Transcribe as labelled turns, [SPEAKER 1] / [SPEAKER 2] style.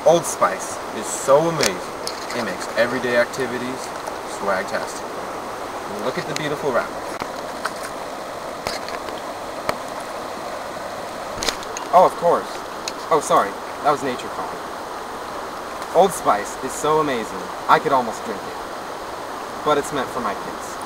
[SPEAKER 1] Old Spice is so amazing. It makes everyday activities swag-tastic. Look at the beautiful wrap. Oh, of course. Oh, sorry. That was nature calling. Old Spice is so amazing, I could almost drink it. But it's meant for my kids.